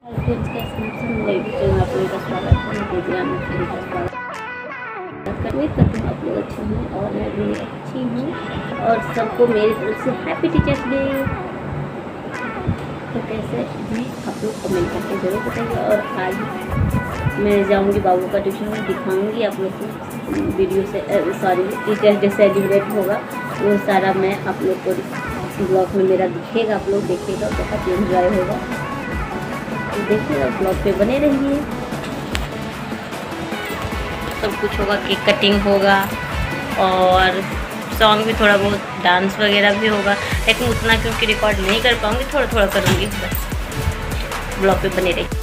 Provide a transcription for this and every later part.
Friends, कैसे हैं सब? नई वीडियो में आप लोगों का स्वागत है। मैं करती हूँ आप लोग अच्छे हों और मैं भी अच्छी हूँ और सबको मेरी तरफ से हैप्पी टीचर्स डे। तो कैसे भी आप लोग कमेंट करके ज़रूर बताइए। और आज मैं जाऊँगी बाबू का ट्यूशन में, दिखाऊँगी आप लोग को वीडियो से। टीचर्स डे सेलिब्रेट होगा वो सारा मैं आप लोग को ब्लॉग में मेरा दिखेगा, आप लोग देखिएगा, बहुत एंजॉय होगा। देखिएगा, ब्लॉग पे बने रहिए। सब कुछ होगा, केक कटिंग होगा और सॉन्ग भी, थोड़ा बहुत डांस वगैरह भी होगा, लेकिन उतना क्योंकि रिकॉर्ड नहीं कर पाऊँगी, थोड़ा थोड़ा करूँगी बस। ब्लॉग पे बने रहिए।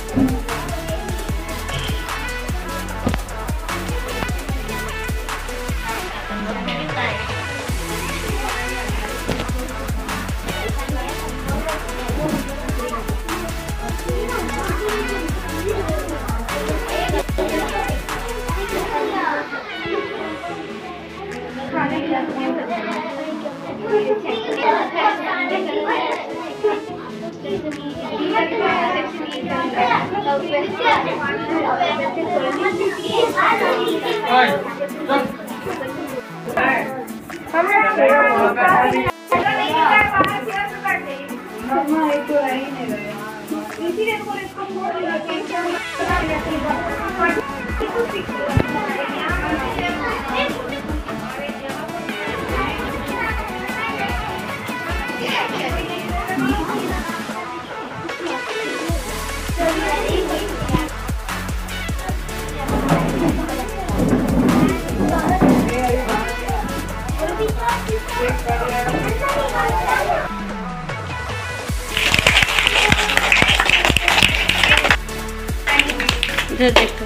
देखो